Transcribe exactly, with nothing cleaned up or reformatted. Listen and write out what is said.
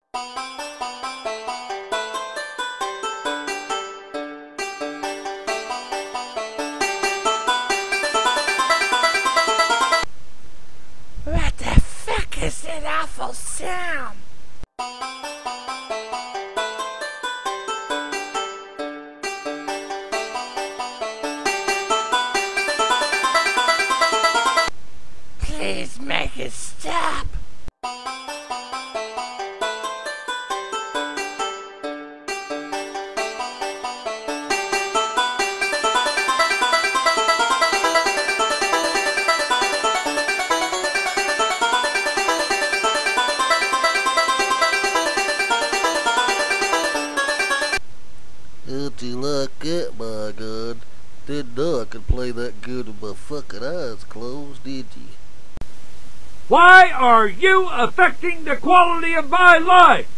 What the fuck is that awful sound? Please make it stop. How'd you like that, my gun? Didn't know I could play that good with my fucking eyes closed, did you? Why are you affecting the quality of my life?